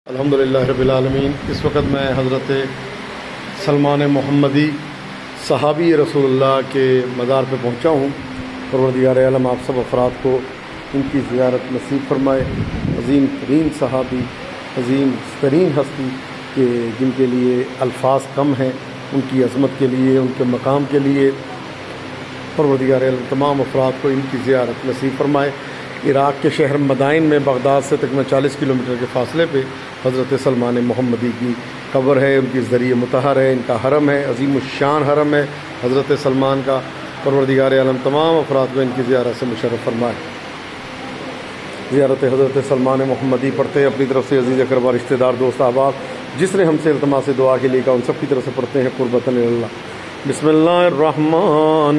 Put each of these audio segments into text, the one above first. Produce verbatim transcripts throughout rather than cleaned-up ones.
الحمدللہ رب العالمین۔ اس وقت میں حضرت سلمان محمدی صحابی رسول اللہ کے مزار پہ پہنچا ہوں۔ پروردگار عالم آپ سب افراد کو ان کی زیارت نصیب فرمائے۔ عظیم ترین صحابی، عظیم ترین ہستی کہ جن کے لیے الفاظ کم ہیں، ان کی عظمت کے لیے، ان کے مقام کے لیے پروردگار عالم تمام افراد کو ان کی زیارت نصیب فرمائے۔ عراق کے شہر مدائن میں بغداد سے تقریباً چالیس کلومیٹر کے فاصلے پہ حضرت سلمان محمدی کی قبر ہے، ان کی ذریعہ مطہر ہے، ان کا حرم ہے، عظیم الشان حرم ہے حضرت سلمان کا۔ پروردگار عالم تمام افراد کو ان کی زیارت سے مشرف فرمائے۔ زیارت حضرت سلمان محمدی پڑھتے ہیں اپنی طرف سے عزیز اقربا، رشتہ دار، دوست احباب، جس نے ہم سے التماس دعا کے لیے کہا، ان سب کی طرف سے پڑھتے ہیں قربتاً اللہ۔ بسم اللہ الرحمن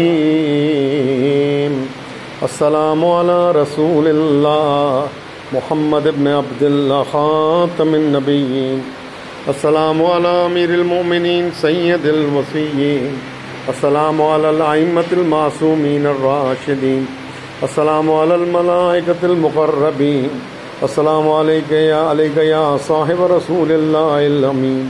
الرحیم۔ السلام علی رسول اللہ محمد ابن عبد اللہ خاتم النبیین۔ السلام علی امیر المؤمنین سید الوصیین۔ السلام علی الائمۃ المعصومین الراشدین۔ السلام علی الملائکۃ المقربین۔ السلام علیک یا علیک یا صاحب رسول اللہ الامین۔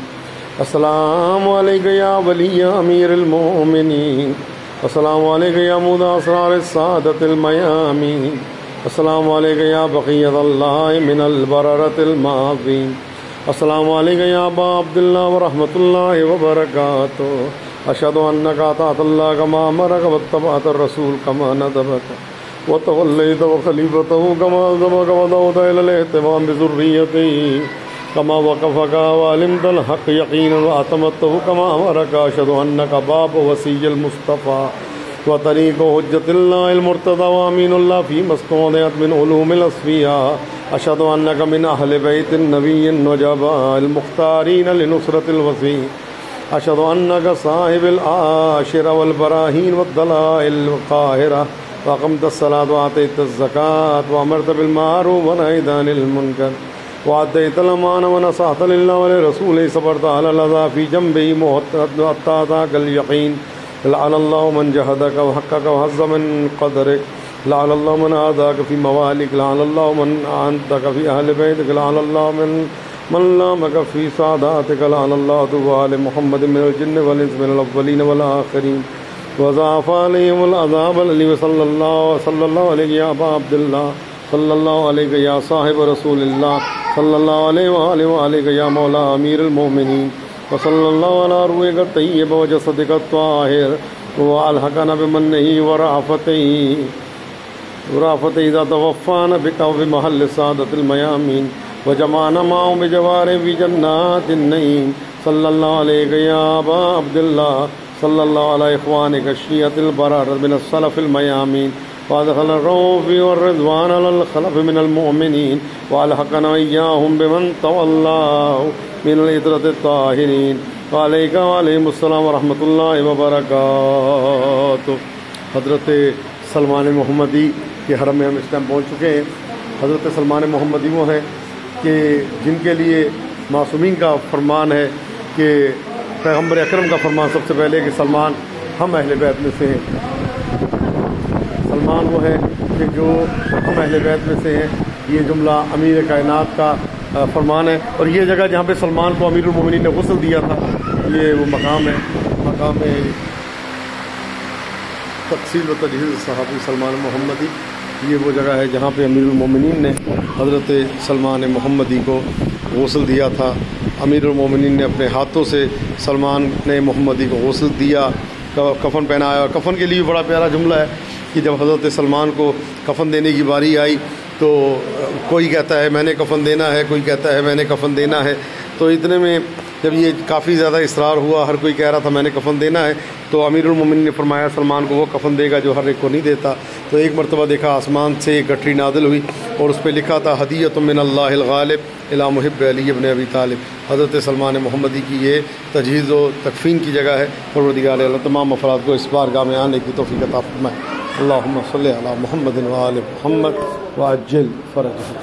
السلام علیک یا ولی امیر المؤمنین۔ السلام علیکم یا مودع اسرار السادۃ المیامین۔ السلام علیکم یا بقیۃ اللہ من البررۃ المعظین۔ السلام علیکم یا ابا عبداللہ ورحمۃ اللہ وبرکاتہ۔ اشہد انک اطعت اللہ کما امرک واتبعت الرسول کما ندبک وتولیت وخلیفتہ کما الزمک ودعوت الی الاہتمام بذریتہ کما وقفک وعلمت الحق یقینا واعتمدتہ کما امرک۔ اشہد انک باب وصی المصطفیٰ وطریق حجت اللہ المرتضی وامین اللہ فیما استودعت من علوم الاصفیاء۔ اشہد انک من اہل بیت النبی النجباء المختارین لنصرۃ الوصی۔ اشہد انک صاحب العاشر والبراہین والدلائل القاہرہ واقمت الصلاۃ وآتیت الزکاۃ وامرت بالمعروف ونہیت عن المنکر وأديت الأمانة ونصحت لله ولرسوله صبرت على الأذى في جنبه حتى أتاك اليقين۔ لعن الله من جهدك وحقك وهز من قدرك، لعن الله من آذاك في موالك، لعن الله من أعنتك في أهل بيتك، لعن الله من من لامك في سعادتك، لعن الله طوال محمد من الجن والإنس من الأولين والآخرين وضاعف عليهم العذاب الأليم۔ صلى الله صلى الله عليه يا أبا عبد الله، صلی اللہ علیہ یا صاحب رسول اللہ، صلی اللہ علیہ وآلہ وآلہ یا مولا امیر المؤمنین، وصلی اللہ علی روحک الطیب وجسدک الطاہر والحقنا بمنہ ورأفتہ ورأفتہ اذا توفانا بک وبمحل سعادت المیامین وجمعنا معهم بجوار في جنات النعیم۔ صلی اللہ علیہ یا ابا عبداللہ، صلی اللہ علیہ اخوانک الشیعۃ البررۃ من السلف المیامین وادخل الروف والرضوان على الخلف من المؤمنين والحقنا إياهم بمن تولاه من الإطرة الطاهرين وعليك وعليهم السلام ورحمۃ اللہ وبرکاتہ۔ حضرت سلمان محمدی کے حرم میں ہم اس ٹائم پہنچ چکے ہیں۔ حضرت سلمان محمدی وہ ہیں کہ جن کے لیے معصومین کا فرمان ہے کہ پیغمبر اکرم کا فرمان سب سے پہلے کہ سلمان ہم اہل بیت میں سے ہیں۔ سلمان وہ ہے کہ جو ہم اہل بیت میں سے ہیں، یہ جملہ امیر کائنات کا فرمان ہے۔ اور یہ جگہ جہاں پہ سلمان کو امیر المومنین نے غسل دیا تھا، یہ وہ مقام ہے، مقام تقسیم و تجہیز صحابی سلمان محمدی۔ یہ وہ جگہ ہے جہاں پہ امیر المومنین نے حضرت سلمان محمدی کو غسل دیا تھا۔ امیر المومنین نے اپنے ہاتھوں سے سلمان نے محمدی کو غسل دیا، کفن پہنایا۔ اور کفن کے لیے بڑا پیارا جملہ ہے کہ جب حضرت سلمان کو کفن دینے کی باری آئی تو کوئی کہتا ہے میں نے کفن دینا ہے، کوئی کہتا ہے میں نے کفن دینا ہے۔ تو اتنے میں جب یہ کافی زیادہ اصرار ہوا، ہر کوئی کہہ رہا تھا میں نے کفن دینا ہے، تو امیر المومنین نے فرمایا سلمان کو وہ کفن دے گا جو ہر ایک کو نہیں دیتا۔ تو ایک مرتبہ دیکھا آسمان سے ایک گٹھری نازل ہوئی اور اس پہ لکھا تھا ہدیۃ من اللہ الغالب الی محب علی ابن ابی طالب۔ حضرت سلمان محمدی کی یہ تجہیز و تکفین کی جگہ ہے۔ پروردگار اللہ تمام افراد کو اس بارگاہ میں آنے کی توفیق عطا فرمائے۔ اللہم صلی علی محمد وآل محمد وعجل فرجہ۔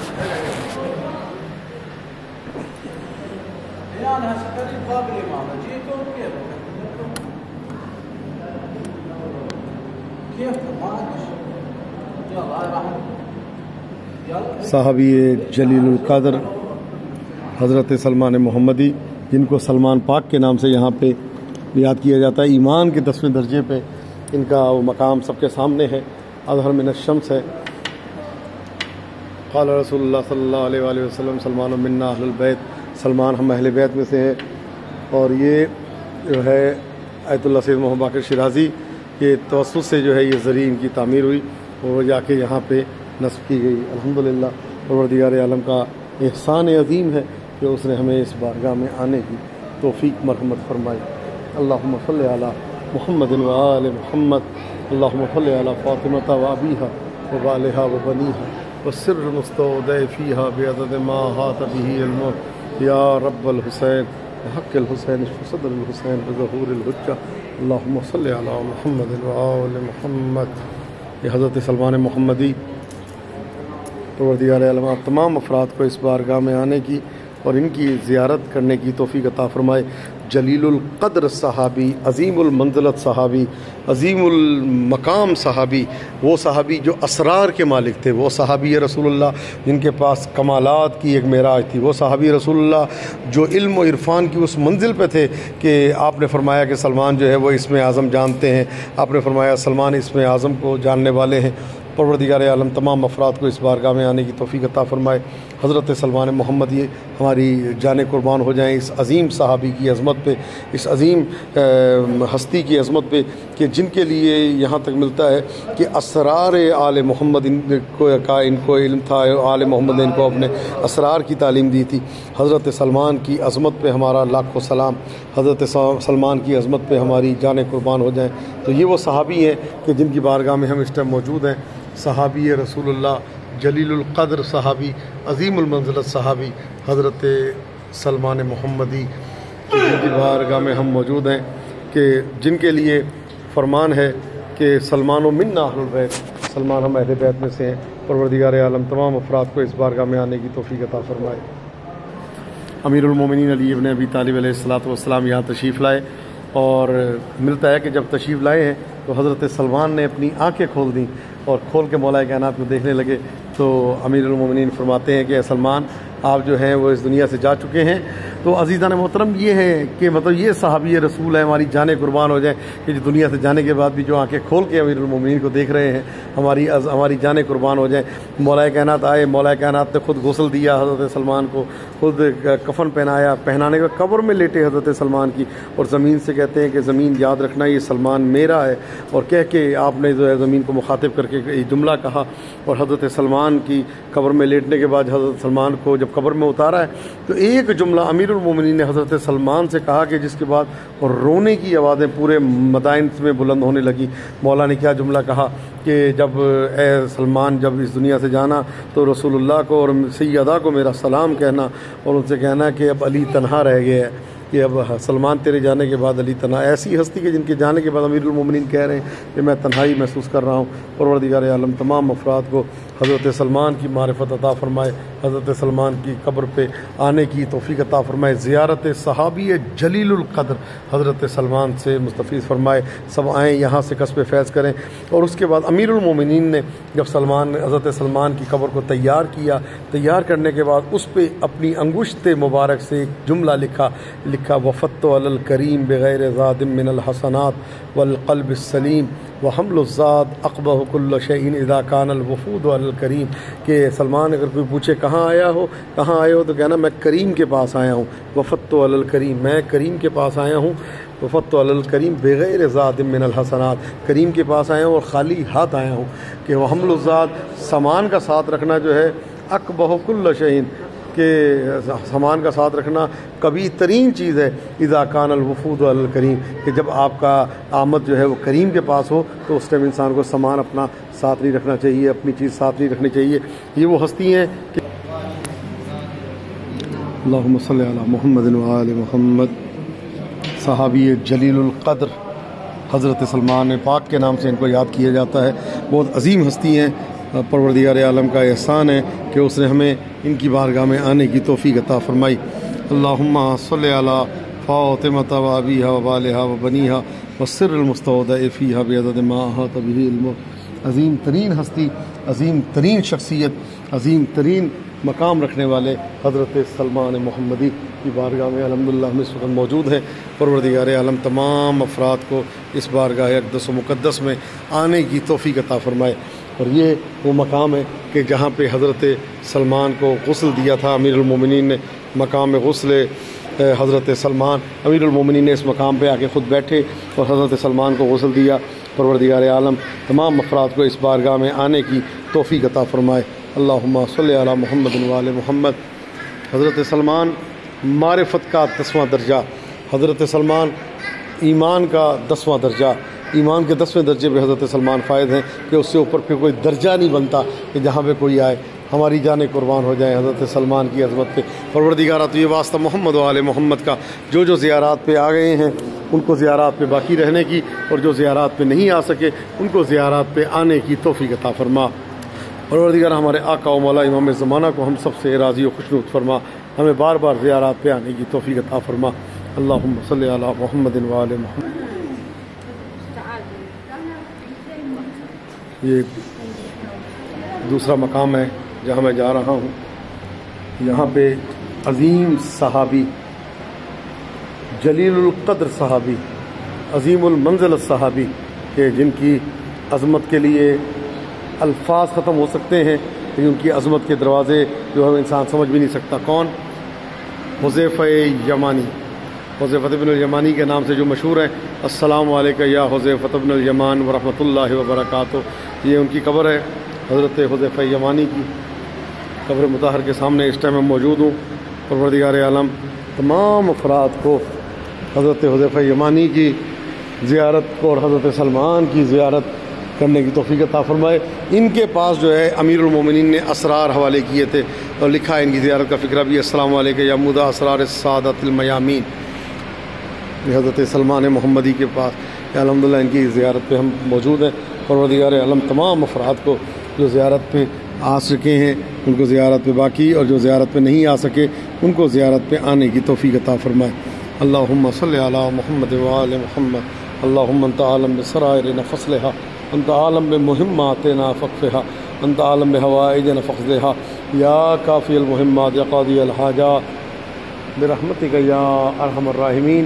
صحابی جلیل القدر حضرت سلمان محمدی، جن کو سلمان پاک کے نام سے یہاں پہ یاد کیا جاتا ہے۔ ایمان کے دسویں درجے پہ ان کا وہ مقام سب کے سامنے ہے، اظہر من الشمس ہے۔ قال رسول اللہ صلی اللہ علیہ وآلہ وسلم سلمان منا اہل البیت، سلمان ہم اہل بیت میں سے ہے۔ اور یہ جو ہے آیت اللہ سید محمد باقر شیرازی کے توسط سے جو ہے یہ زرعی ان کی تعمیر ہوئی اور وہ جا کے یہاں پہ نصب کی گئی۔ الحمدللہ پروردگار عالم کا احسان عظیم ہے کہ اس نے ہمیں اس بارگاہ میں آنے کی توفیق مرحمت فرمائی۔ اللہم صلی علی محمد و آل محمد، اللہم صلی علی فاطمہ و ابیہا و بالہا و بنیہا والسر المستودع فیہا بعدد ما احاط بہ علمک یا رب الحسین حق الحسین صدر الحسین بظہور الحجہ، اللہم صلی علی محمد و آل محمد۔ یہ حضرت سلمان محمدی پروردگار عالم تمام افراد کو اس بارگاہ میں آنے کی اور ان کی زیارت کرنے کی توفیق عطا فرمائے۔ جلیل القدر صحابی، عظیم المنزلت صحابی، عظیم المقام صحابی، وہ صحابی جو اسرار کے مالک تھے، وہ صحابی رسول اللہ جن کے پاس کمالات کی ایک معراج تھی، وہ صحابی رسول اللہ جو علم و عرفان کی اس منزل پہ تھے کہ آپ نے فرمایا کہ سلمان جو ہے وہ اسم اعظم جانتے ہیں، آپ نے فرمایا سلمان اسم اعظم کو جاننے والے ہیں۔ پروردگار عالم تمام افراد کو اس بارگاہ میں آنے کی توفیق عطا فرمائے۔ حضرت سلمان محمدی ہماری جانیں قربان ہو جائیں اس عظیم صحابی کی عظمت پہ، اس عظیم ہستی کی عظمت پہ کہ جن کے لیے یہاں تک ملتا ہے کہ اسرار آل محمد ان کو کا ان کو علم تھا، آل محمد نے ان کو اپنے اسرار کی تعلیم دی تھی۔ حضرت سلمان کی عظمت پہ ہمارا لاکھوں سلام، حضرت سلمان کی عظمت پہ ہماری جانیں قربان ہو جائیں۔ تو یہ وہ صحابی ہیں کہ جن کی بارگاہ میں ہم اس ٹائم موجود ہیں۔ صحابی رسول اللہ، جلیل القدر صحابی، عظیم المنزلت صحابی حضرت سلمان محمدی کہ جن کی بارگاہ میں ہم موجود ہیں، کہ جن کے لیے فرمان ہے کہ سلمان و منا اہل البیت، سلمان ہم اہل بیت میں سے ہیں۔ پروردگار عالم تمام افراد کو اس بارگاہ میں آنے کی توفیق عطا فرمائے۔ امیر المومنین علی ابن ابی طالب علیہ الصلوۃ والسلام یہاں تشریف لائے اور ملتا ہے کہ جب تشریف لائے ہیں تو حضرت سلمان نے اپنی آنکھیں کھول دیں اور کھول کے مولا کائنات کو دیکھنے لگے۔ تو امیر المومنین فرماتے ہیں کہ اے سلمان، آپ جو ہیں وہ اس دنیا سے جا چکے ہیں۔ تو عزیزان محترم یہ ہے کہ مطلب یہ صحابی رسول ہے، ہماری جانیں قربان ہو جائیں کہ جو دنیا سے جانے کے بعد بھی جو آنکھیں کھول کے امیر المومنین کو دیکھ رہے ہیں، ہماری ہماری جانیں قربان ہو جائیں۔ مولا کائنات آئے، مولا کائنات نے خود غسل دیا حضرت سلمان کو، خود کفن پہنایا، پہنانے کے قبر میں لیٹے حضرت سلمان کی، اور زمین سے کہتے ہیں کہ زمین یاد رکھنا یہ سلمان میرا ہے، اور کہہ کے آپ نے جو ہے زمین کو مخاطب کر کے یہ جملہ کہا۔ اور حضرت سلمان کی قبر میں لیٹنے کے بعد حضرت سلمان کو جب قبر میں اتارا ہے تو ایک جملہ امیر المومنین نے حضرت سلمان سے کہا کہ جس کے بعد رونے کی آوازیں پورے مدائن میں بلند ہونے لگی۔ مولا نے کیا جملہ کہا کہ جب اے سلمان جب اس دنیا سے جانا تو رسول اللہ کو اور سیدہ کو میرا سلام کہنا اور ان سے کہنا کہ اب علی تنہا رہ گیا ہے، کہ اب سلمان تیرے جانے کے بعد علی تنہا، ایسی ہستی کہ جن کے جانے کے بعد امیر المومنین کہہ رہے ہیں کہ میں تنہائی محسوس کر رہا ہوں۔ پروردگار عالم تمام افراد کو حضرت سلمان کی معرفت عطا فرمائے، حضرت سلمان کی قبر پہ آنے کی توفیق عطا فرمائے، زیارت صحابی جلیل القدر حضرت سلمان سے مستفیض فرمائے، سب آئیں یہاں سے کسب فیض کریں۔ اور اس کے بعد امیر المومنین نے جب سلمان حضرت سلمان کی قبر کو تیار کیا، تیار کرنے کے بعد اس پہ اپنی انگشت مبارک سے ایک جملہ لکھا لکھا وفت علی الکریم بغیر زاد من الحسنات والقلب السلیم وحمل الزاد اقبح کل شیء اذا کان الوفود علی الکریم، کہ سلمان اگر کوئی پوچھے کہاں آیا ہو کہاں آئے ہو تو کہنا میں کریم کے پاس آیا ہوں، وفت علی الکریم، میں کریم کے پاس آیا ہوں، وفت علی الکریم بغیر زاد من الحسنات، کریم کے پاس آیا ہوں اور خالی ہاتھ آیا ہوں، کہ وحمل الزاد، سامان کا ساتھ رکھنا جو ہے اقبح کل شیء، کہ سامان کا ساتھ رکھنا کبھی ترین چیز ہے، اذا کان الوفود علی الکریم، کہ جب آپ کا آمد جو ہے وہ کریم کے پاس ہو تو اس ٹائم انسان کو سامان اپنا ساتھ نہیں رکھنا چاہیے، اپنی چیز ساتھ نہیں رکھنی چاہیے۔ یہ وہ ہستی ہیں کہ اللہم صلی علی محمد و آل محمد، صحابی جلیل القدر حضرت سلمان پاک کے نام سے ان کو یاد کیا جاتا ہے، بہت عظیم ہستی ہیں۔ پروردگار عالم کا احسان ہے کہ اس نے ہمیں ان کی بارگاہ میں آنے کی توفیق عطا فرمائی۔ اللہم صلی علی فاطمہ و ابیہا و بالہا و بنیہا والسر المستودع فیہا بعدد ما احاط بہ علمک، عظیم ترین ہستی عظیم ترین شخصیت، عظیم ترین مقام رکھنے والے حضرت سلمان محمدی کی بارگاہ میں الحمدللہ ہم اس وقت موجود ہیں۔ پروردگار عالم تمام افراد کو اس بارگاہ اقدس و مقدس میں آنے کی توفیق عطا فرمائے۔ اور یہ وہ مقام ہے کہ جہاں پہ حضرت سلمان کو غسل دیا تھا امیر المومنین نے، مقام غسل حضرت سلمان، امیر المومنین نے اس مقام پہ آ کے خود بیٹھے اور حضرت سلمان کو غسل دیا۔ پروردگار عالم تمام افراد کو اس بارگاہ میں آنے کی توفیق عطا فرمائے۔ اللہم صلی علی محمد و آل محمد۔ حضرت سلمان معرفت کا دسواں درجہ، حضرت سلمان ایمان کا دسواں درجہ، ایمان کے دسویں درجے پہ حضرت سلمان فائد ہیں کہ اس سے اوپر پہ کوئی درجہ نہیں بنتا کہ جہاں پہ کوئی آئے ہماری جانیں قربان ہو جائیں حضرت سلمان کی عظمت پہ۔ پروردگارہ تو یہ واسطہ محمد و آل محمد کا، جو جو زیارات پہ آ گئے ہیں ان کو زیارات پہ باقی رہنے کی، اور جو زیارات پہ نہیں آ سکے ان کو زیارات پہ آنے کی توفیق عطا فرما۔ پروردگار ہمارے آقا و مولا امام زمانہ کو ہم سب سے راضی و خوشنود فرما، ہمیں بار بار زیارات پہ آنے کی توفیق عطا فرما۔ اللہم صلی علی محمد و آل محمد۔ یہ دوسرا مقام ہے جہاں میں جا رہا ہوں، یہاں پہ عظیم صحابی، جلیل القدر صحابی، عظیم المنزل صحابی کہ جن کی عظمت کے لیے الفاظ ختم ہو سکتے ہیں لیکن ان کی عظمت کے دروازے جو ہم انسان سمجھ بھی نہیں سکتا۔ کون؟ حذیفہ یمانی، حذیفہ بن الیمانی کے نام سے جو مشہور ہیں۔ السلام علیکم یا حذیفہ بن الیمان ورحمۃ اللہ وبرکاتہ۔ یہ ان کی قبر ہے، حضرت حذیفہ یمانی کی قبر مطہر کے سامنے اس ٹائم میں موجود ہوں۔ پروردگار عالم تمام افراد کو حضرت حذیفہ یمانی کی زیارت اور حضرت سلمان کی زیارت کرنے کی توفیق عطا فرمائے۔ ان کے پاس جو ہے امیر المومنین نے اسرار حوالے کیے تھے اور لکھا ہے ان کی زیارت کا فکرہ بھی، السلام علیکم یا مدہ اسرار السعادت المیامین۔ یہ حضرت سلمان محمدی کے پاس الحمدللہ ان کی زیارت پہ ہم موجود ہیں۔ پروردگار عالم تمام افراد کو جو زیارت پہ آ سکے ہیں ان کو زیارت پہ باقی، اور جو زیارت پہ نہیں آ سکے ان کو زیارت پہ آنے کی توفیق عطا فرمائے۔ اللہم صلی علی محمد و آل محمد۔ اللہم انت عالم بسرائر نفصلہا، انت عالم بمہماتنا فقفها، انت عالم بحوائجنا فقضها، یا کافی المہمات یا قاضی الحاجات برحمتک یا ارحم الراحمین۔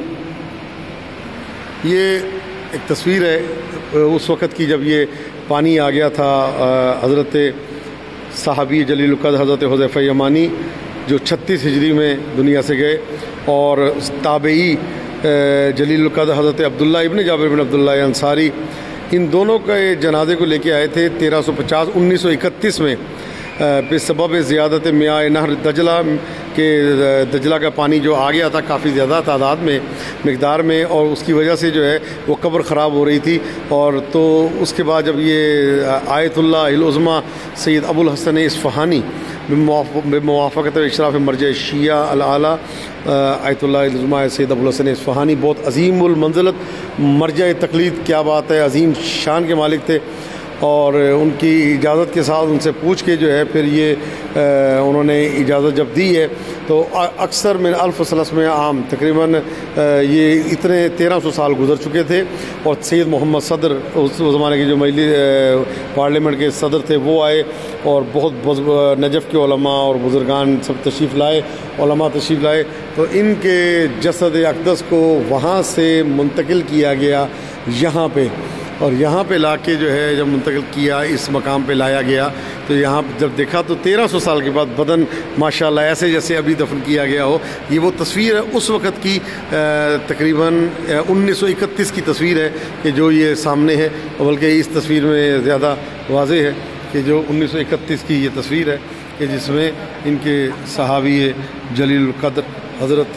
یہ ایک تصویر ہے اس وقت کی جب یہ پانی آ گیا تھا حضرت صحابی جلیل القدر حضرت حذیفہ یمانی جو چھتیس ہجری میں دنیا سے گئے، اور تابعی جلیل القدر حضرت عبداللہ ابن جابر بن عبداللہ انصاری، ان دونوں کے جنازے کو لے کے آئے تھے تیرہ سو پچاس انیس سو اکتیس میں بے سبب زیادت میاں نہر دجلہ کہ دجلہ کا پانی جو آ گیا تھا کافی زیادہ تعداد میں مقدار میں، اور اس کی وجہ سے جو ہے وہ قبر خراب ہو رہی تھی، اور تو اس کے بعد جب یہ آیت اللہ العظمیٰ سید ابو الحسن اصفہانی بموافقت اشراف مرجع شیعہ الاعلیٰ آیت اللہ العظمیٰ سید ابو الحسن اصفہانی بہت عظیم المنزلت مرجع تقلید، کیا بات ہے، عظیم شان کے مالک تھے، اور ان کی اجازت کے ساتھ ان سے پوچھ کے جو ہے پھر یہ انہوں نے اجازت جب دی ہے تو اکثر من الف سلسمہ عام تقریباً یہ اتنے تیرہ سو سال گزر چکے تھے، اور سید محمد صدر اس زمانے کے جو مجلس پارلیمنٹ کے صدر تھے وہ آئے، اور بہت نجف کے علماء اور بزرگان سب تشریف لائے، علماء تشریف لائے، تو ان کے جسد اقدس کو وہاں سے منتقل کیا گیا یہاں پہ، اور یہاں پہ لا کے جو ہے جب منتقل کیا اس مقام پہ لایا گیا تو یہاں جب دیکھا تو تیرہ سو سال کے بعد بدن ماشاءاللہ ایسے جیسے ابھی دفن کیا گیا ہو۔ یہ وہ تصویر ہے اس وقت کی تقریباً انیس سو اکتیس کی تصویر ہے کہ جو یہ سامنے ہے، بلکہ اس تصویر میں زیادہ واضح ہے کہ جو انیس سو اکتیس کی یہ تصویر ہے کہ جس میں ان کے صحابی جلیل القدر حضرت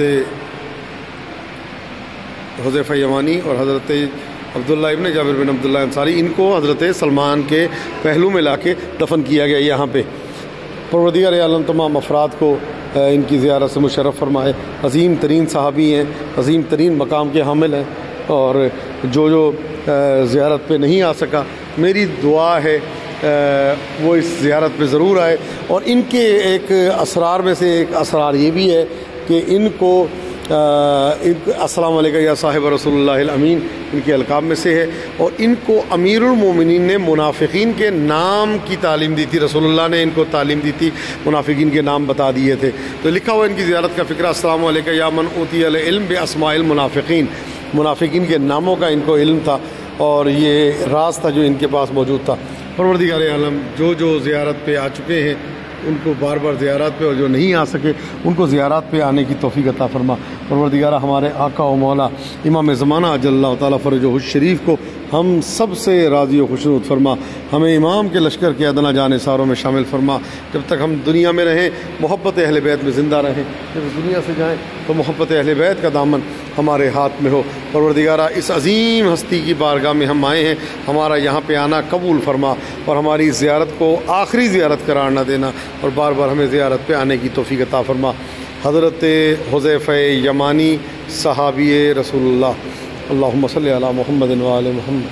حذیفہ یمانی اور حضرت عبداللہ ابن جابر بن عبداللہ انصاری، ان کو حضرت سلمان کے پہلو میں لا کے دفن کیا گیا یہاں پہ۔ پروردگار عالم تمام افراد کو ان کی زیارت سے مشرف فرمائے۔ عظیم ترین صحابی ہیں، عظیم ترین مقام کے حامل ہیں، اور جو جو زیارت پہ نہیں آ سکا میری دعا ہے وہ اس زیارت پہ ضرور آئے۔ اور ان کے ایک اسرار میں سے ایک اسرار یہ بھی ہے کہ ان کو السلام علیکم یا صاحب رسول اللہ الامین ان کے القاب میں سے ہے، اور ان کو امیر المومنین نے منافقین کے نام کی تعلیم دی تھی، رسول اللہ نے ان کو تعلیم دی تھی، منافقین کے نام بتا دیے تھے۔ تو لکھا ہوا ان کی زیارت کا فکرہ، السلام علیکم یا من اوتی العلم باسماء المنافقین، منافقین کے ناموں کا ان کو علم تھا اور یہ راز تھا جو ان کے پاس موجود تھا۔ پروردگار عالم جو جو زیارت پہ آ چکے ہیں ان کو بار بار زیارات پہ، اور جو نہیں آ سکے ان کو زیارات پہ آنے کی توفیق عطا فرما۔ پروردگارہ ہمارے آقا و مولا امام زمانہ اجل اللہ تعالیٰ فرجہ الشریف کو ہم سب سے راضی و خوشنود فرما، ہمیں امام کے لشکر کے ادنا جانے ساروں میں شامل فرما۔ جب تک ہم دنیا میں رہیں محبت اہل بیت میں زندہ رہیں، جب دنیا سے جائیں تو محبت اہل بیت کا دامن ہمارے ہاتھ میں ہو۔ پروردگارہ اس عظیم ہستی کی بارگاہ میں ہم آئے ہیں، ہمارا یہاں پہ آنا قبول فرما اور ہماری زیارت کو آخری زیارت قرار نہ دینا، اور بار بار ہمیں زیارت پہ آنے کی توفیق عطا فرما۔ حضرت حذیفہ یمانی صحابی رسول اللہ، اللہم صلی علی محمد و آل محمد۔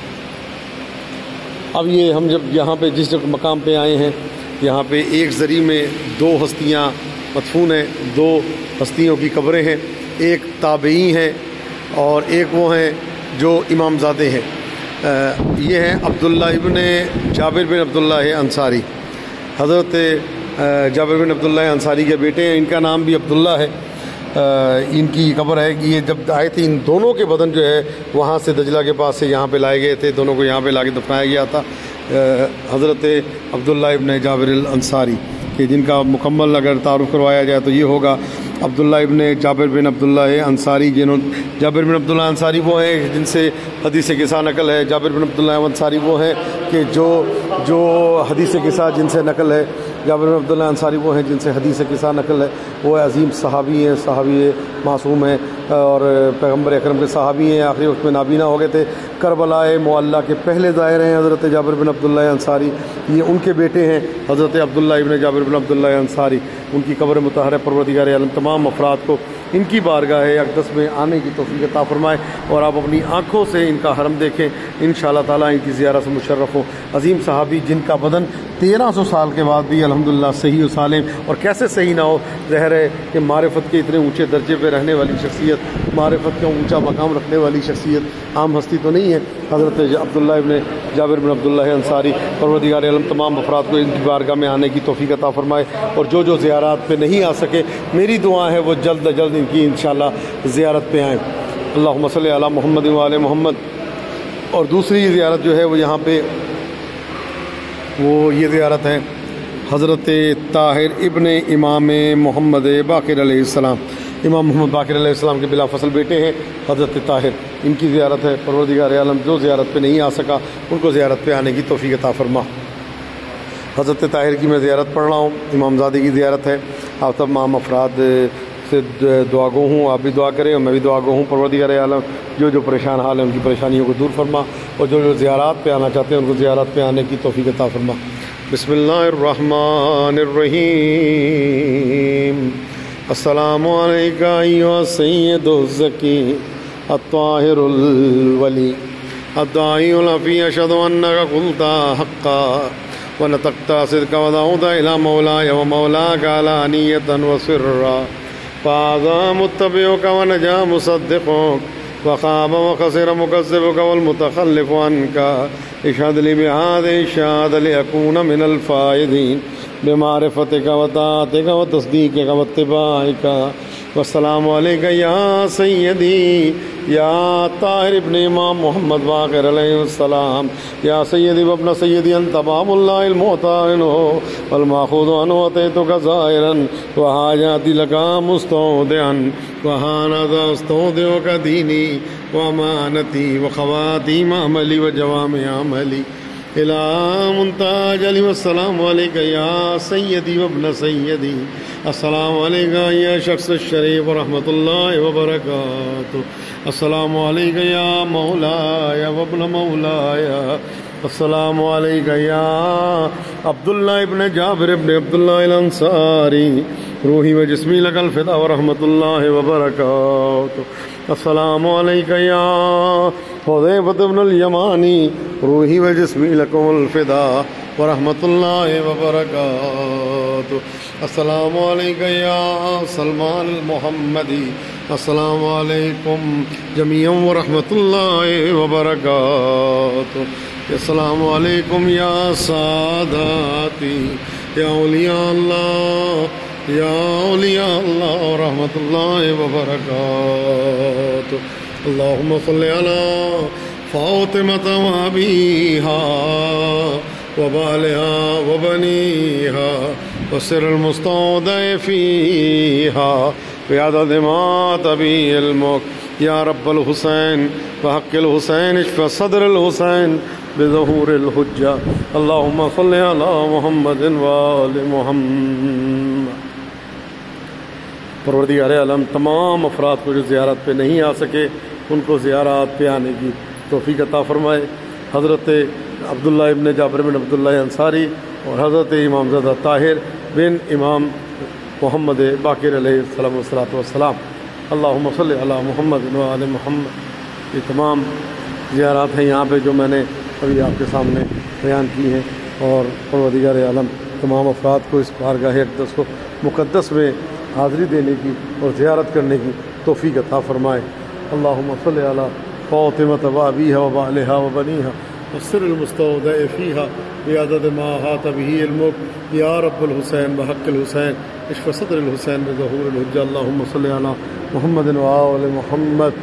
اب یہ ہم جب یہاں پہ جس مقام پہ آئے ہیں، یہاں پہ ایک ذریعہ میں دو ہستیاں مدفون ہیں، دو ہستیوں کی قبریں ہیں، ایک تابعی ہیں اور ایک وہ ہیں جو امام زادے ہیں۔ یہ ہیں عبداللہ ابن جابر بن عبداللہ انصاری، حضرت جابر بن عبداللہ انصاری کے بیٹے ہیں، ان کا نام بھی عبداللہ ہے۔ ان کی قبر ہے کہ یہ جب آئے تھے ان دونوں کے بدن جو ہے وہاں سے دجلہ کے پاس سے یہاں پہ لائے گئے تھے، دونوں کو یہاں پہ لا کے دفنایا گیا تھا۔ حضرت عبداللہ ابن جابر الانصاری کہ جن کا مکمل اگر تعارف کروایا جائے تو یہ ہوگا عبداللہ ابن جابر بن عبداللہ انصاری، جنہوں جابر بن عبداللہ انصاری وہ ہیں جن سے حدیث قصہ نقل ہے، جابر بن عبداللہ انصاری وہ ہیں کہ جو جو حدیث قصہ جن سے نقل ہے، جابر بن عبداللہ انصاری وہ ہیں جن سے حدیث قصہ نقل ہے، وہ عظیم صحابی ہیں، صحابی معصوم ہیں اور پیغمبر اکرم کے صحابی ہیں، آخری وقت میں نابینا ہو گئے تھے، کربلا معلیٰ کے پہلے ظاہر ہیں حضرت جابر بن عبداللہ انصاری، یہ ان کے بیٹے ہیں حضرت عبداللہ ابن جابر بن عبداللہ انصاری، ان کی قبر مطہرہ پروردگار عالم تمام افراد کو ان کی بارگاہ اقدس میں آنے کی توفیق عطا فرمائے اور آپ اپنی آنکھوں سے ان کا حرم دیکھیں، انشاءاللہ تعالیٰ ان کی زیارت سے مشرف ہوں۔ عظیم صحابی جن کا بدن تیرہ سو سال کے بعد بھی الحمدللہ صحیح و سالم، اور کیسے صحیح نہ ہو، ظاہر ہے کہ معرفت کے اتنے اونچے درجے پہ رہنے والی شخصیت، معرفت کا اونچا مقام رکھنے والی شخصیت عام ہستی تو نہیں ہے حضرت عبداللہ ابن جابر بن عبداللہ انصاری۔ پروردگار عالم تمام افراد کو ان کی بارگاہ میں آنے کی توفیق عطا فرمائے، اور جو جو زیارات پہ نہیں آ سکے میری دعا ہے وہ جلد از جلد ان کی انشاءاللہ زیارت پہ آئیں۔ اللہم صلی علی محمد و آل محمد۔ اور دوسری زیارت جو ہے وہ یہاں پہ وہ یہ زیارت ہے حضرت طاہر ابن امام محمد باقر علیہ السلام، امام محمد باقر علیہ السلام کے بلا فصل بیٹے ہیں حضرت طاہر، ان کی زیارت ہے۔ پروردگار عالم جو زیارت پہ نہیں آ سکا ان کو زیارت پہ آنے کی توفیق عطا فرما۔ حضرت طاہر کی میں زیارت پڑھ رہا ہوں، امام زادے کی زیارت ہے، آپ تمام افراد سے دعا گو ہوں، آپ بھی دعا کریں اور میں بھی دعا گو ہوں۔ پروردگار عالم جو جو پریشان حال ہیں ان کی پریشانیوں کو دور فرما، اور جو جو زیارات پہ آنا چاہتے ہیں ان کو زیارات پہ آنے کی توفیق عطا فرما۔ بسم اللہ الرحمن الرحیم۔ السلام علیکہ ایھا سید الزکی الطاہر الولی الداعی الفی، اشہد انک قلت حقا ونطقت صدقا ودعوت الی مولاي ومولاک علانیۃ وسرا، فهذا متبعک ونجا مصدقک وخاب وخسر مکذبک والمتخلف عنک، اشهد لي بهذه الشهادة لأكون من الفائزين بمعرفتك وطاعتك وتصديقك واتباعك، والسلام عليك يا سيدي يا طاهر ابن امام محمد باقر علیہ السلام، یا سیدی وابن سیدی انت باب اللہ المعطى عنه والماخوذ عنه، اتيتك زائرا وحاجاتي لك مستودعا، وهذا استودعك ديني وامانتي وخواتيم عملي وجوامع عملي الى منتهى اجلي، والسلام عليك يا سيدي وابن سيدي، السلام عليك يا شخص الشريف ورحمة الله وبركاته، السلام عليك يا مولاي وابن مولاي، السلام عليك يا عبد الله ابن جابر ابن عبد الله الانصاري، روحي وجسمي لك الفداء ورحمة الله وبركاته، السلام عليك يا حذیفہ بن الیمانی، روحی و جسمی لکم الفداء ورحمۃ اللہ وبرکاتہ، السلام علیکم یا سلمان المحمدی، السلام علیکم جمیعا ورحمۃ اللہ وبرکاتہ. السلام علیکم یا ساداتی یا اولیاء اللہ یا اولیاء اللہ ورحمۃ اللہ وبرکاتہ. اللہم صلی علی فاطمۃ وابیہا وبالہا وبنیہا وسر المستودع فیہا بعدد ما تبی الملک یا رب الحسین بحق الحسین اشف صدر الحسین بظہور الحجہ. اللہم صلی علی محمد وآل محمد. پروردگار عالم تمام افراد کو جو زیارت پہ نہیں آ سکے ان کو زیارات پہ آنے کی توفیق عطا فرمائے. حضرت عبداللہ ابن جابر بن عبداللہ انصاری اور حضرت امام زادہ طاہر بن امام محمد باقر علیہ السلام والصلاۃ والسلام. اللہم صلی علی محمد وآل محمد. یہ تمام زیارات ہیں یہاں پہ جو میں نے ابھی آپ کے سامنے بیان کی ہیں، اور پروردگار عالم تمام افراد کو اس بارگاہ اقدس کو مقدس میں حاضری دینے کی اور زیارت کرنے کی توفیق عطا فرمائے. اللہم صلی علی فاطمۃ وابیہا وبالہا وبنیہا والسر المستودع فیہا بعدد ما احاط بہ الملک یا رب الحسین بحق الحسین اشف صدر الحسین بظہور الحجہ. اللہم صلی علی محمد وآل محمد.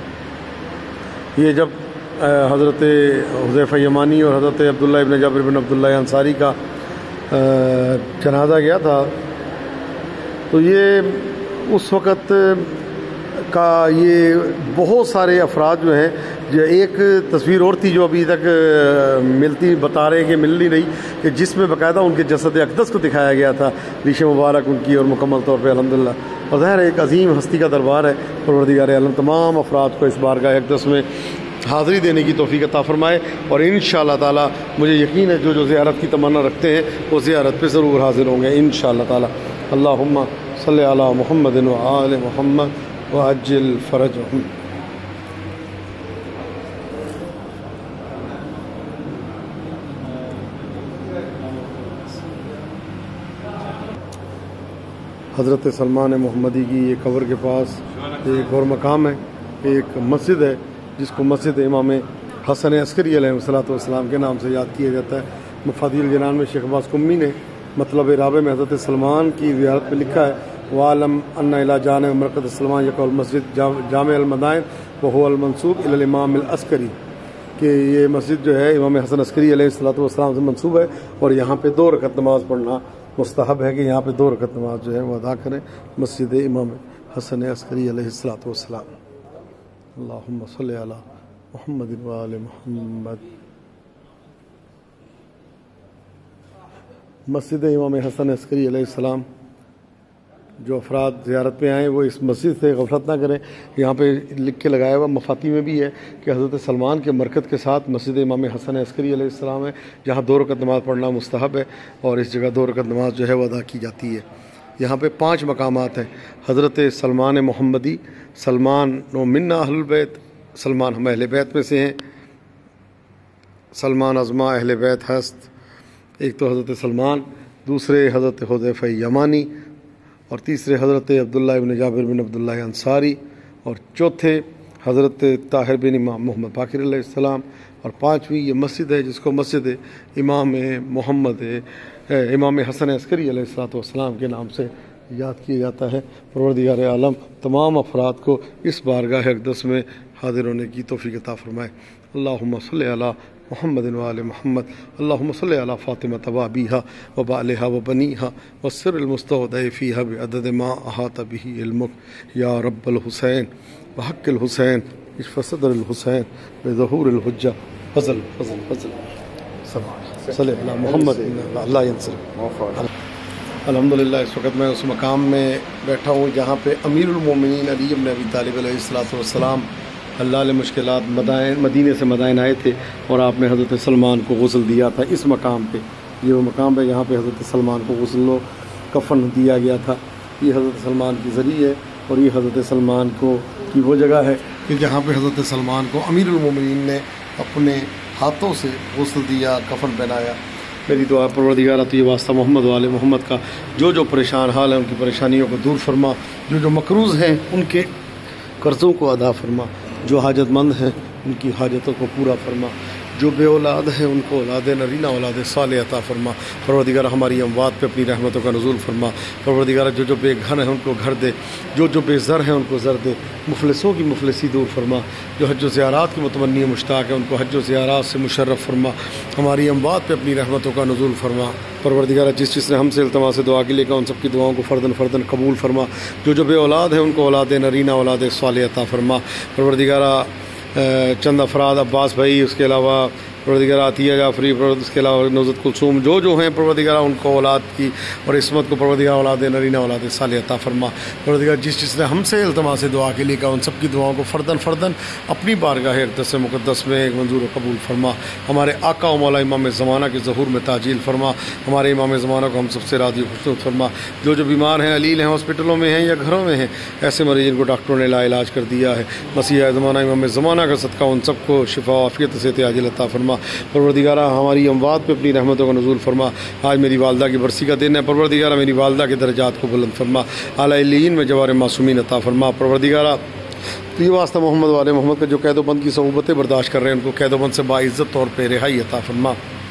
یہ جب حضرت حذیفہ یمانی اور حضرت عبداللہ ابن جابر بن عبداللہ انصاری کا جنازہ گیا تھا، تو یہ اس وقت کا یہ بہت سارے افراد جو ہیں، جو ایک تصویر اور تھی جو ابھی تک ملتی بتا رہے ہیں کہ مل نہیں رہی، کہ جس میں باقاعدہ ان کے جسد اقدس کو دکھایا گیا تھا، ریش مبارک ان کی، اور مکمل طور پہ الحمدللہ. اور ظاہر ایک عظیم ہستی کا دربار ہے. پروردگار عالم تمام افراد کو اس بارگاہ اقدس میں حاضری دینے کی توفیق عطا فرمائے، اور انشاءاللہ تعالی مجھے یقین ہے جو جو زیارت کی تمنا رکھتے ہیں وہ زیارت پہ ضرور حاضر ہوں گے انشاءاللہ تعالی. اللہم صلی علی محمد وآل محمد وعجل فرجہم. حضرت سلمان محمدی کی یہ قبر کے پاس ایک اور مقام ہے، ایک مسجد ہے جس کو مسجد امام حسن عسکری علیہ الصلوۃ والسلام کے نام سے یاد کیا جاتا ہے. مفادی الجنان میں شیخ عباس قمی نے مطلب رابع میں حضرت سلمان کی زیارت میں لکھا ہے، وعلم ان الی جانب مرکز سلمان یقول مسجد جامع المدائن وهو المنسوب الی الامام العسکری، کہ یہ مسجد جو ہے امام حسن عسکری علیہ الصلوۃ والسلام سے منسوب ہے، اور یہاں پہ دو رکعت نماز پڑھنا مستحب ہے، کہ یہاں پہ دو رکعت نماز جو ہے وہ ادا کریں مسجد امام حسن عسکری علیہ الصلوۃ والسلام. اللہم صلی علی محمد وآل محمد. مسجد امام حسن عسکری علیہ السلام، جو افراد زیارت پہ آئیں وہ اس مسجد سے غفلت نہ کریں. یہاں پہ لکھ کے لگایا ہوا مفاتی میں بھی ہے کہ حضرت سلمان کے مرکز کے ساتھ مسجد امام حسن عسکری علیہ السلام ہے، جہاں دو رکعت نماز پڑھنا مستحب ہے، اور اس جگہ دو رکعت نماز جو ہے وہ ادا کی جاتی ہے. یہاں پہ پانچ مقامات ہیں. حضرت سلمان محمدی، سلمان و منا اہل البیت، سلمان ہم اہل بیت میں سے ہیں، سلمان ازما اہل بیت ہست. ایک تو حضرت سلمان، دوسرے حضرت حذیفہ یمانی، اور تیسرے حضرت عبداللہ ابن جابر بن عبداللہ انصاری، اور چوتھے حضرت طاہر بن امام محمد باقر علیہ السلام، اور پانچویں یہ مسجد ہے جس کو مسجد امام محمد امام حسن عسکری علیہ الصلوۃ والسلام کے نام سے یاد کیا جاتا ہے. پروردگار عالم تمام افراد کو اس بارگاہ اقدس میں حاضر ہونے کی توفیق عطا فرمائے. اللہم صلی علی محمد وآل محمد. اللہم صلی علی فاطمۃ وابیہا وبالہا وبنیہا والسر المستودع فیہا بعدد ما احاط بہ علمک یا رب الحسین بحق الحسین اشف صدر الحسین بظہور الحجہ. فضل فضل فضل صلی علی محمد اللہ ینصر. الحمدللہ اس وقت میں اس مقام میں بیٹھا ہوں جہاں پہ امیر المومنین علی بن ابی طالب علیہ الصلوۃ والسلام حلال مشکلات مدائن مدینے سے مدائن آئے تھے، اور آپ نے حضرت سلمان کو غسل دیا تھا اس مقام پہ. یہ وہ مقام ہے جہاں پہ حضرت سلمان کو غسل و کفن دیا گیا تھا. یہ حضرت سلمان کی ذریعہ ہے، اور یہ حضرت سلمان کو کی وہ جگہ ہے کہ جہاں پہ حضرت سلمان کو امیر المومنین نے اپنے ہاتھوں سے غسل دیا، کفن پہنایا. میری دعا پروردگار تو یہ واسطہ محمد والے محمد کا، جو جو پریشان حال ہیں ان کی پریشانیوں کو دور فرما، جو جو مقروض ہیں ان کے قرضوں کو ادا فرما، جو حاجت مند ہیں ان کی حاجتوں کو پورا فرما، جو بے اولاد ہیں ان کو اولاد نرینہ اولاد صالح عطا فرما۔ پروردگار ہماری اموات پہ اپنی رحمتوں کا نزول فرما۔ پروردگار جو جو بے گھر ہیں ان کو گھر دے، جو جو بے زر ہیں ان کو زر دے، مفلسوں کی مفلسی دور فرما، جو حج و زیارات کی متمنی مشتاق ہیں ان کو حج و زیارات سے مشرف فرما۔ ہماری اموات پہ اپنی رحمتوں کا نزول فرما۔ پروردگار جس جس نے ہم سے التماس دعا کے لیے کہا ان سب کی دعاؤں کو فردن فردن قبول فرما۔ جو جو بے اولاد ہیں ان کو اولاد نرینہ اولاد صالح عطا فرما۔ پروردگار چند افراد، عباس بھائی، اس کے علاوہ پروردگار عطیہ جعفری، اس کے علاوہ نوزت کلثوم، جو جو ہیں پروردگار ان کو اولاد کی اور عصمت کو پروردگار اولاد نرینہ اولاد صالح عطا فرما۔ پروردگار جس جس نے ہم سے التماس دعا کے لیے کہا ان سب کی دعاؤں کو فردن فردن اپنی بارگاہ اقدس مقدس میں ایک منظور و قبول فرما۔ ہمارے آقا و مولا امام زمانہ کے ظہور میں تعجیل فرما۔ ہمارے امام زمانہ کو ہم سب سے راضی و خوشنود فرما۔ جو جو بیمار ہیں، علیل ہیں، ہاسپٹلوں میں ہیں یا گھروں میں ہیں، ایسے مریض جن کو ڈاکٹروں نے لا علاج کر دیا ہے، مسیح زمانہ امام زمانہ کا صدقہ ان سب کو شفا و عافیت سے عاجل عطا فرما۔ پروردگار ہماری اموات پہ اپنی رحمتوں کا نزول فرما۔ آج میری والدہ کی برسی کا دن ہے، پروردگار میری والدہ کے درجات کو بلند فرما، اعلیٰ علیین میں جوار معصومین عطا فرما۔ پروردگار تو یہ واسطہ محمد والے محمد کا جو قید و بند کی صعوبتیں برداشت کر رہے ہیں ان کو قید و بند سے باعزت طور پہ رہائی عطا فرما۔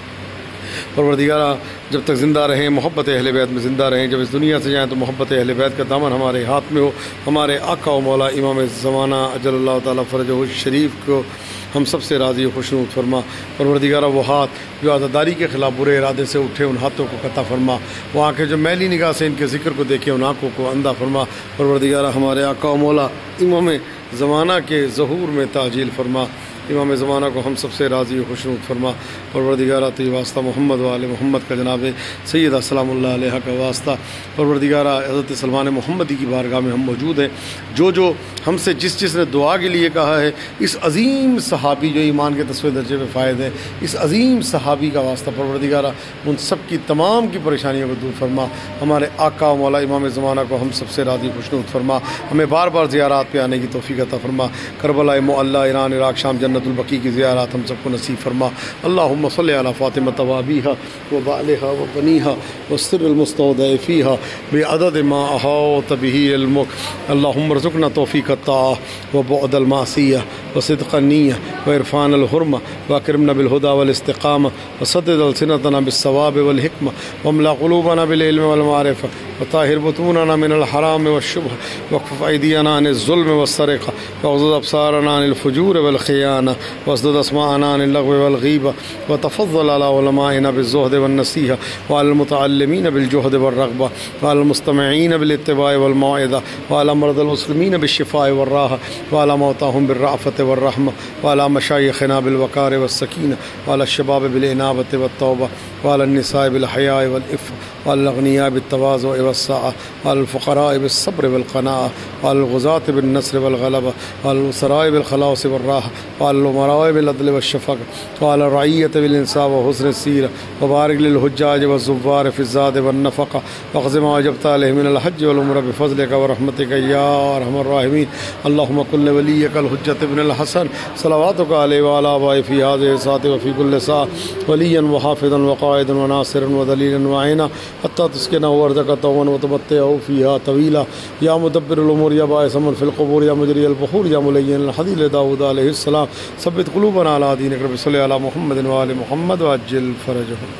پروردگار جب تک زندہ رہیں محبت اہل بیت میں زندہ رہیں، جب اس دنیا سے جائیں تو محبت اہل بیت کا دامن ہمارے ہاتھ میں ہو۔ ہمارے آقا و مولا امام زمانہ اجل اللہ تعالیٰ فرجہ شریف کو ہم سب سے راضی و خوشنود فرما۔ پروردگار وہ ہاتھ جو عزاداری کے خلاف برے ارادے سے اٹھے ان ہاتھوں کو قطع فرما، وہ آنکھیں جو میلی نگاہ سے ان کے ذکر کو دیکھیں ان آنکھوں کو اندھا فرما۔ پروردگار ہمارے آقا و مولا امام زمانہ کے ظہور میں تعجیل فرما۔ امام زمانہ کو ہم سب سے راضی و خوشنود فرما۔ پروردگار تی واسطہ محمد والے محمد کا جناب سیدہ سلام اللہ علیہ کا واسطہ، پروردگار حضرت سلمان محمدی کی بارگاہ میں ہم موجود ہیں۔ جو جو ہم سے جس جس نے دعا کے لیے کہا ہے، اس عظیم صحابی جو ایمان کے دسویں درجے میں فائد ہے، اس عظیم صحابی کا واسطہ پروردگار ان سب کی تمام کی پریشانیوں کو دور فرما۔ ہمارے آقا و مولا امام زمانہ کو ہم سب سے راضی خوشنود فرما۔ ہمیں بار بار زیارات پہ آنے کی توفیق عطا فرما۔ کربلا، معلی، ایران، عراق، شام، جنت البقیع کی زیارات ہم سب کو نصیب فرما۔ اللہم صلی علی فاطمہ و ابیہا و بعلہا و بنیہا والسر المستودع فیہا بعدد ما احاط بہ علمک۔ اللہم ارزقنا توفیق الطاعہ و بعد المعصیہ و صدق النیہ و عرفان الحرمہ واکرمنا بالہدی والاستقامہ وسدد السنتنا بالصواب والحکمہ واملا قلوبنا بالعلم والمعرفہ وطاہر بطوننا من الحرام والشبہ واکفف ایدینا عن الظلم والسرقہ واغضض ابصارنا عن الفجور والخیانہ واسدد اسماعنا عن اللغو والغیبہ وتفضل على علمائنا بالزہد والنصیحہ وعلى المتعلمین بالجہد والرغبہ وعلى المستمعین بالاتباع والموعظہ وعلى مرضى المسلمین بالشفاء والراحہ وعلى موتاہم بالرأفۃ والرحمہ وعلى مشایخنا بالوقار والسکینہ وعلى الشباب بالانابۃ والتوبہ وعلى النساء بالحیاء والعفہ وعلى الاغنیاء بالتواضع والسعہ وعلى الفقراء بالصبر والقناعہ وعلى الغزاة بالنصر والغلبہ وعلى الوزراء بالخلاص والراحہ وعلى الأمراء بالعدل والشفقہ وعلى الرعیة بالانصاف وحسن السیرة وبارک للحجاج والزوار في الزاد والنفقہ واقض ما وجبت عليهم من الحج والعمرة بفضلك ورحمتك يا أرحم الراحمين۔ اللهم كن لوليك الحجة ابن الحسن صلواتك عليه وعلى آبائه في هذه الساعة وفي كل ساعة وليا وحافظا وقائدا وناصرا ودليلا وعينا حتى تسكنه أرضك طوعا وتمتعه فيها طويلا يا مدبر الأمور يا باعث من في القبور يا مجري البحور يا ملين الحديد لداود عليه السلام ثبت قلوبنا على دينك رب صل على محمد وآل محمد وعجل فرجهم۔